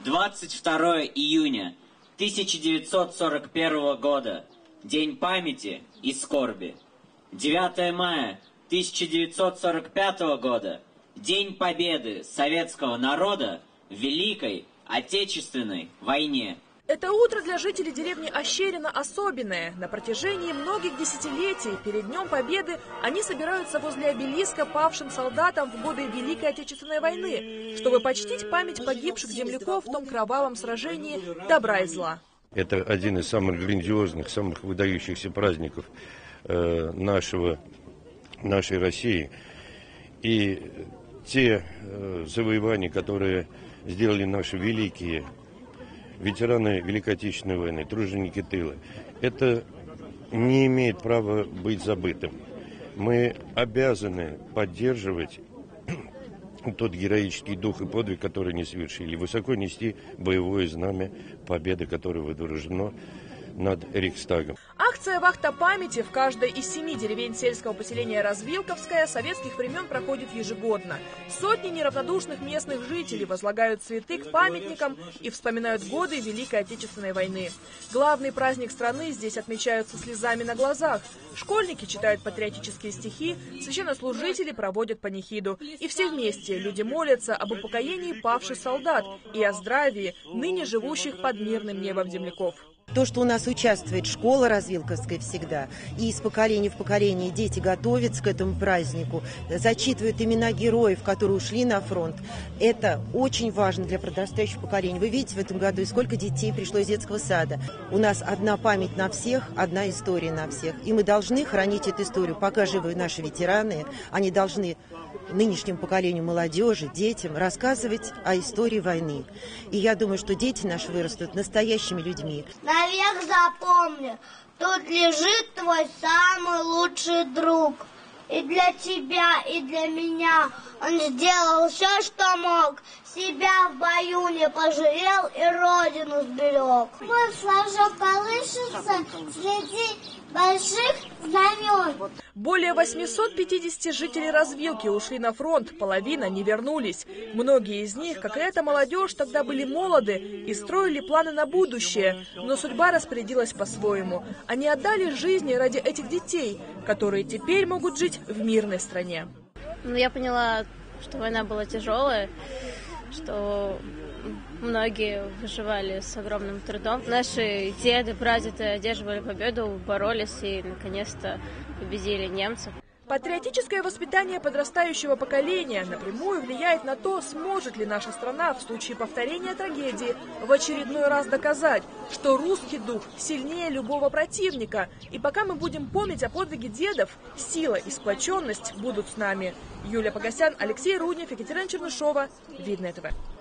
22 июня 1941 года. День памяти и скорби. 9 мая 1945 года. День победы советского народа в Великой Отечественной войне. Это утро для жителей деревни Ощерина особенное. На протяжении многих десятилетий перед Днем Победы они собираются возле обелиска павшим солдатам в годы Великой Отечественной войны, чтобы почтить память погибших земляков в том кровавом сражении добра и зла. Это один из самых грандиозных, самых выдающихся праздников нашей России. И те завоевания, которые сделали наши великие ветераны Великой Отечественной войны, труженики тыла, это не имеет права быть забытым. Мы обязаны поддерживать тот героический дух и подвиг, который они совершили, высоко нести боевое знамя победы, которое водружено над Рейхстагом. Акция «Вахта памяти» в каждой из 7 деревень сельского поселения Развилковское советских времен проходит ежегодно. Сотни неравнодушных местных жителей возлагают цветы к памятникам и вспоминают годы Великой Отечественной войны. Главный праздник страны здесь отмечают со слезами на глазах. Школьники читают патриотические стихи, священнослужители проводят панихиду. И все вместе люди молятся об упокоении павших солдат и о здравии ныне живущих под мирным небом земляков. То, что у нас участвует школа Развилковская всегда, и из поколения в поколение дети готовятся к этому празднику, зачитывают имена героев, которые ушли на фронт, это очень важно для подрастающего поколения. Вы видите в этом году, сколько детей пришло из детского сада. У нас одна память на всех, одна история на всех. И мы должны хранить эту историю. Пока живы наши ветераны, они должны нынешнему поколению молодежи, детям рассказывать о истории войны. И я думаю, что дети наши вырастут настоящими людьми. Навек запомни, тут лежит твой самый лучший друг. И для тебя, и для меня он сделал все, что мог. Себя в бою не пожалел и родину сберег. Мой флажок колышется среди больших знамен. Более 850 жителей Развилки ушли на фронт, половина не вернулись. Многие из них, как и эта молодежь, тогда были молоды и строили планы на будущее. Но судьба распорядилась по-своему. Они отдали жизни ради этих детей, которые теперь могут жить в мирной стране. Я поняла, что война была тяжелая, что многие выживали с огромным трудом. Наши деды, прадеды одерживали победу, боролись и наконец-то победили немцев. Патриотическое воспитание подрастающего поколения напрямую влияет на то, сможет ли наша страна в случае повторения трагедии в очередной раз доказать, что русский дух сильнее любого противника. И пока мы будем помнить о подвиге дедов, сила и сплоченность будут с нами. Юлия Погосян, Алексей Руднев, Екатерина Чернышова. Видное ТВ.